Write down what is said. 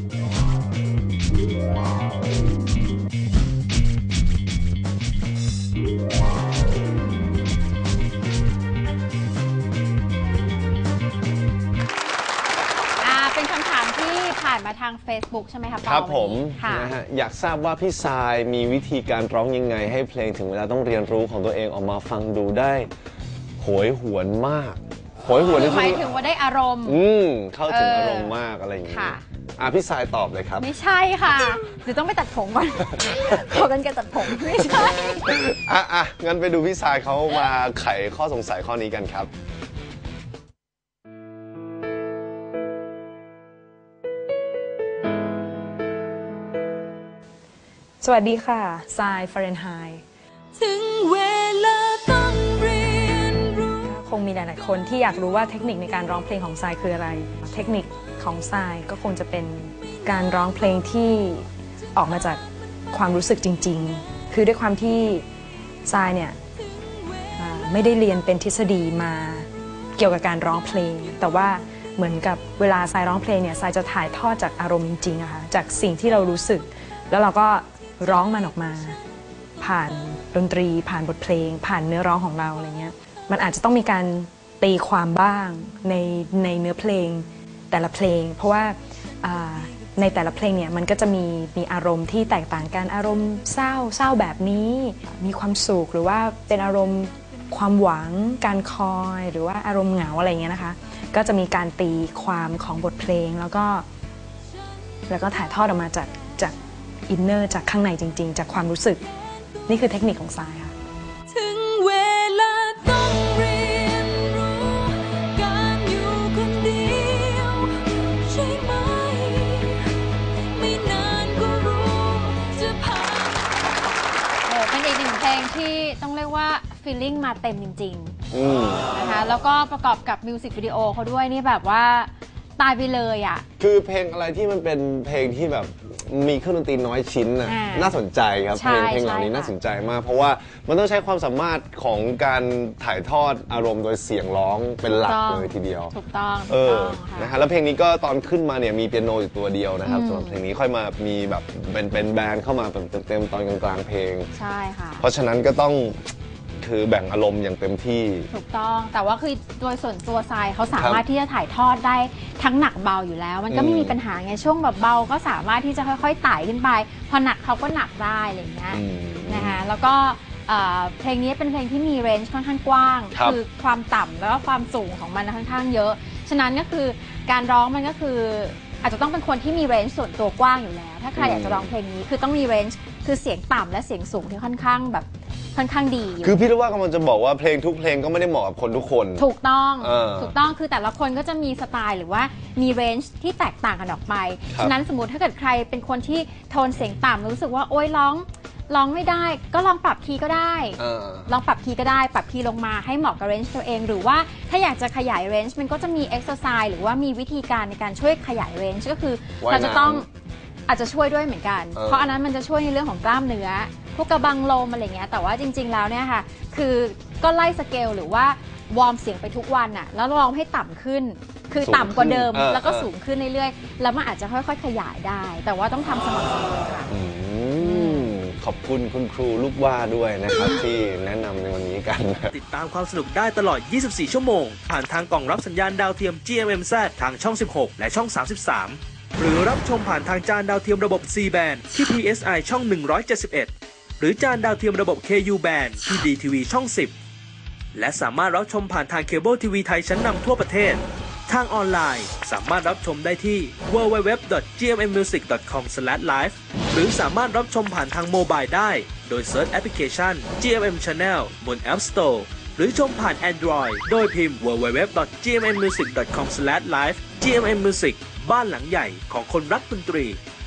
ผ่านมาทาง Facebook ใช่ไหมครับครับผมนะฮะอยากทราบว่าพี่ทรายมีวิธีการร้องยังไงให้เพลงถึงเวลาต้องเรียนรู้ของตัวเองออกมาฟังดูได้โหยหวนมากโหยหวนหมายถึงว่าได้อารมณ์เข้าถึงอารมณ์มากอะไรอย่างนี้พี่ทรายตอบเลยครับไม่ใช่ค่ะเดี๋ยวต้องไปตัดผมก่อนขอกันแกตัดผมไม่ใช่งั้นไปดูพี่ทรายเขามาไขข้อสงสัยข้อนี้กันครับสวัสดีค่ะทรายฟาเรนไฮต์ถึงเวลาต้องเรียนรู้คงมีหลายๆคนที่อยากรู้ว่าเทคนิคในการร้องเพลงของทรายคืออะไรเทคนิคของทรายก็คงจะเป็นการร้องเพลงที่ออกมาจากความรู้สึกจริงๆคือด้วยความที่ทรายเนี่ยไม่ได้เรียนเป็นทฤษฎีมาเกี่ยวกับการร้องเพลงแต่ว่าเหมือนกับเวลาทรายร้องเพลงเนี่ยทรายจะถ่ายทอดจากอารมณ์จริงๆอะค่ะจากสิ่งที่เรารู้สึกแล้วเราก็ร้องมันออกมาผ่านดนตรีผ่านบทเพลงผ่านเนื้อร้องของเราอะไรเงี้ยมันอาจจะต้องมีการตีความบ้างในเนื้อเพลงแต่ละเพลงเพราะว่าในแต่ละเพลงเนี่ยมันก็จะมีอารมณ์ที่แตกต่างกันอารมณ์เศร้าแบบนี้มีความสุขหรือว่าเป็นอารมณ์ความหวังการคอยหรือว่าอารมณ์เหงาอะไรเงี้ยนะคะก็จะมีการตีความของบทเพลงแล้วก็ถ่ายทอดออกมาจากอินเนอร์จากข้างในจริงๆจากความรู้สึกนี่คือเทคนิคของทรายค่ะถึงเวลาต้องเรียนรู้การอยู่คนเดียวใช่ไหมไม่นานก็รู้จะผ่านเป็นอีกหนึ่งเพลงที่ต้องเรียกว่าฟีลลิ่งมาเต็มจริงๆนะคะแล้วก็ประกอบกับมิวสิกวิดีโอเขาด้วยนี่แบบว่าตายไปเลยอ่ะคือเพลงอะไรที่มันเป็นเพลงที่แบบมีเครื่องดนตรีน้อยชิ้นน่ะน่าสนใจครับเพลงเหล่านี้น่าสนใจมากเพราะว่ามันต้องใช้ความสามารถของการถ่ายทอดอารมณ์โดยเสียงร้องเป็นหลักเลยทีเดียวถูกต้องนะฮะแล้วเพลงนี้ก็ตอนขึ้นมาเนี่ยมีเปียโนอยู่ตัวเดียวนะครับส่วนเพลงนี้ค่อยมามีแบบเป็นแบนด์เข้ามาเต็มตอนกลางๆเพลงใช่ค่ะเพราะฉะนั้นก็ต้องคือแบ่งอารมณ์อย่างเต็มที่ถูกต้องแต่ว่าคือโดยส่วนตัวทรายเขาสามารถที่จะถ่ายทอดได้ทั้งหนักเบาอยู่แล้วมันก็ไม่มีปัญหาไงช่วงแบบเบาก็สามารถที่จะค่อยๆไต่ขึ้นไปพอหนักเขาก็หนักได้อะไรอย่างเงี้ยนะคะแล้วก็เพลงนี้เป็นเพลงที่มีเรนจ์ค่อนข้างกว้างคือความต่ำแล้วก็ความสูงของมันค่อนข้างเยอะฉะนั้นก็คือการร้องมันก็คืออาจจะต้องเป็นคนที่มีเรนจ์ส่วนตัวกว้างอยู่แล้วถ้าใครอยากจะร้องเพลงนี้คือต้องมีเรนจ์คือเสียงต่ำและเสียงสูงที่ค่อนข้างดีคือพี่รู้ว่ากำลังจะบอกว่าเพลงทุกเพลงก็ไม่ได้เหมาะกับคนทุกคนถูกต้องคือแต่ละคนก็จะมีสไตล์หรือว่ามีเรนจ์ที่แตกต่างกันออกไปฉะนั้นสมมติถ้าเกิดใครเป็นคนที่โทนเสียงต่ำรู้สึกว่าโอ๊ยร้องไม่ได้ก็ลองปรับคีย์ก็ได้ลองปรับคีย์ก็ได้ปรับคีย์ลงมาให้เหมาะกับเรนจ์ตัวเองหรือว่าถ้าอยากจะขยายเรนจ์มันก็จะมีเอ็กซ์ไซส์หรือว่ามีวิธีการในการช่วยขยายเรนจ์ก็คือเราจะต้องอาจจะช่วยด้วยเหมือนกันเพราะอันนั้นมันจะช่วยในเรื่องของกล้ามเนื้อพวกกระบังลมอะไรเงี้ยแต่ว่าจริงๆแล้วเนี่ยค่ะคือก็ไล่สเกลหรือว่าวอร์มเสียงไปทุกวันน่ะแล้วลองให้ต่ำขึ้นคือต่ำกว่าเดิมแล้วก็สูงขึ้นเรื่อยๆแล้วมันอาจจะค่อยๆขยายได้แต่ว่าต้องทำสม่ำเสมอค่ะขอบคุณคุณครูลูกว่าด้วยนะครับที่แนะนำในวันนี้กันติดตามความสนุกได้ตลอด 24 ชั่วโมงผ่านทางกล่องรับสัญญาณดาวเทียม GMMZ ทางช่อง 16 และช่อง 33 หรือรับชมผ่านทางจานดาวเทียมระบบ C band ที่ PSI ช่อง 171 หรือจานดาวเทียมระบบ KU band ที่ DTV ช่อง 10 และสามารถรับชมผ่านทางเคเบิลทีวีไทยชั้นนำทั่วประเทศทางออนไลน์สามารถรับชมได้ที่ www.gmmusic.com/live หรือสามารถรับชมผ่านทางโมบายได้โดยเซิร์ชแอปพลิเคชัน GMM Channel บน App Store หรือชมผ่าน Android โดยพิมพ์ www.gmmusic.com/live GMM Music บ้านหลังใหญ่ของคนรักดนตรี